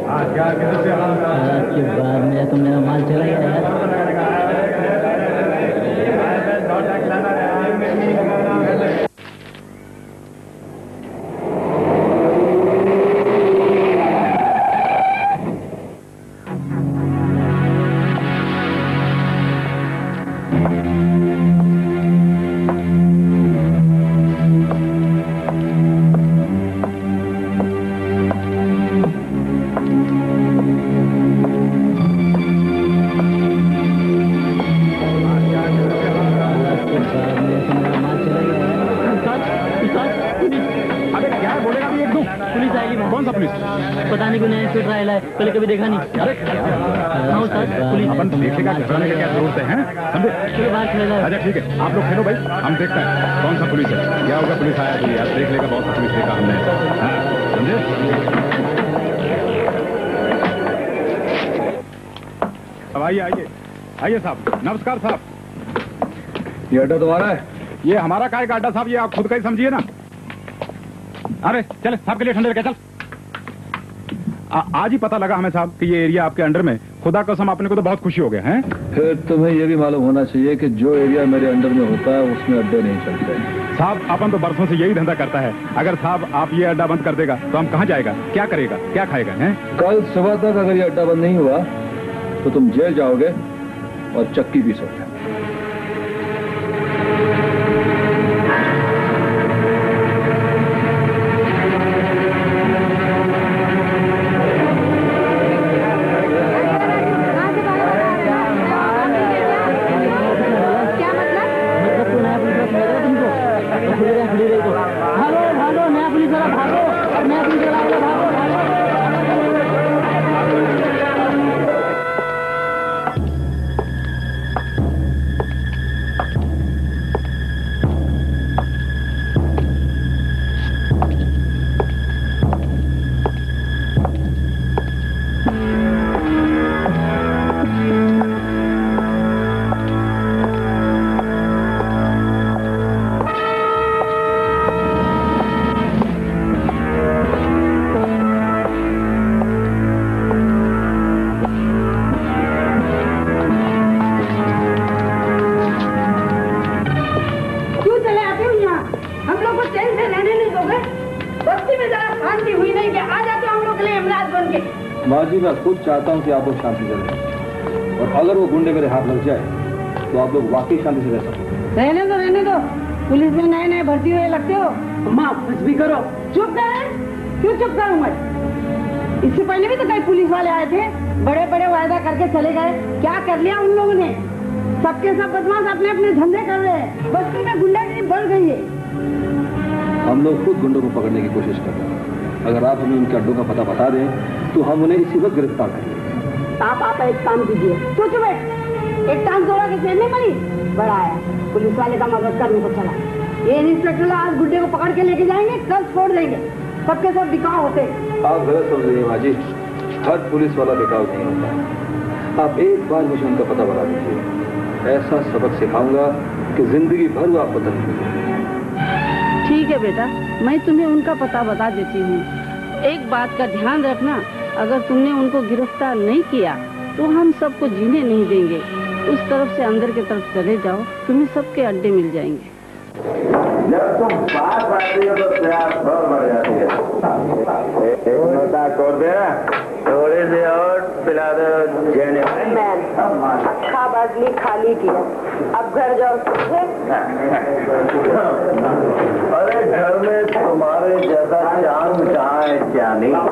के बाद मेरा तो मेरा माल चला गया यार। पता नहीं क्यों नया स्पीड ट्रायल है, पहले कभी देखा नहीं। अरे हाँ सर, पुलिस अपन देखेगा घबराने का क्या जरूरत है, समझे? चलो बाहर खेला। अच्छा ठीक है, आप लोग खेलो भाई, हम देखते हैं कौन सा पुलिस है। क्या होगा, पुलिस आया तो यार देख लेगा, बहुत सा पुलिस देखा हमने, समझे? अब आइए आइए आइए साहब, नमस्कार साहब। ये अड्डा तुम्हारा है? ये हमारा काय का अड्डा साहब, ये आप खुद का ही समझिए ना। अरे चले साहब के लिए ठंडे चल। आज ही पता लगा हमें साहब कि ये एरिया आपके अंडर में। खुदा कसम अपने को तो बहुत खुशी हो गया है। फिर तुम्हें ये भी मालूम होना चाहिए कि जो एरिया मेरे अंडर में होता है उसमें अड्डे नहीं चलते। साहब अपन तो बरसों से यही धंधा करता है। अगर साहब आप ये अड्डा बंद कर देगा तो हम कहाँ जाएगा, क्या करेगा, क्या खाएगा? हैं? कल सुबह तक अगर ये अड्डा बंद नहीं हुआ तो तुम जेल जाओगे और चक्की पीसोगे। मैं खुद चाहता हूं कि आप लोग शांति से रहें, और अगर वो गुंडे मेरे हाथ लग जाए तो आप लोग वाकई शांति से रह सकते। रहने दो। पुलिस में नए नए भर्ती हुए लगते हो। अम्मा कुछ भी करो। चुप कर। क्यों चुप करूं मैं? इससे पहले भी तो कई पुलिस वाले आए थे, बड़े बड़े वायदा करके चले गए। क्या कर लिया उन लोगों ने? सबके सब बदमाश अपने अपने धंधे कर रहे हैं, बस्ती में गुंडागिरी बढ़ गई है। हम लोग खुद गुंडों को पकड़ने की कोशिश कर रहे हैं। अगर आप हमें उनके अड्डों का पता बता दें तो हम उन्हें इसी वक्त गिरफ्तार करेंगे। आप एक काम कीजिए। तो चुप है, एक टांग जोड़ा के चेन नहीं पड़ी, बड़ा आया पुलिस वाले का मदद करने को चला। ये इंस्पेक्टर आज गुड्डे को पकड़ के लेके जाएंगे, कल छोड़ देंगे। सबके सब बिकाऊ होते। आप गलत समझ रही हैं माँ जी, हर पुलिस वाला बिकाऊ नहीं होता। आप एक बार मुझे उनका पता बता दीजिए, ऐसा सबक सिखाऊंगा कि जिंदगी भर वो आपको तंग करेंगे। ठीक है बेटा, मैं तुम्हें उनका पता बता देती हूँ। एक बात का ध्यान रखना, अगर तुमने उनको गिरफ्तार नहीं किया तो हम सबको जीने नहीं देंगे। उस तरफ से अंदर की तरफ चले जाओ, तुम्हें सबके अड्डे मिल जाएंगे। जब तुम बात आती हो तो प्यार बहुत बढ़ जाती है। एक नोटा छोड़ देना, थोड़ी सी और पिला दो। अच्छा बाटली खाली की, अब घर जाओ। अरे घर में तुम्हारे जैसा चांद कहाँ है, क्या नहीं?